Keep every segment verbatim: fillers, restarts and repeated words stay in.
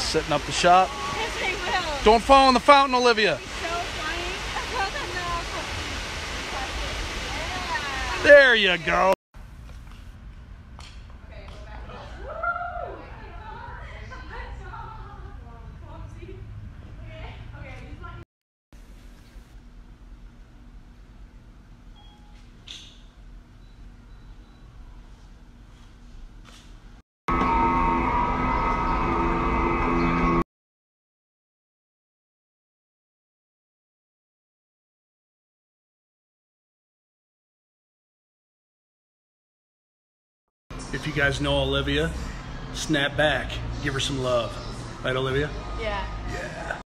Setting up the shot. Yes, they will. Don't fall in the fountain, Olivia. It's so funny. Yeah. There you go. If you guys know Olivia, snap back. Give her some love. Right, Olivia? Yeah. Yeah.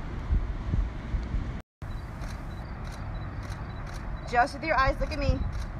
Just with your eyes, look at me.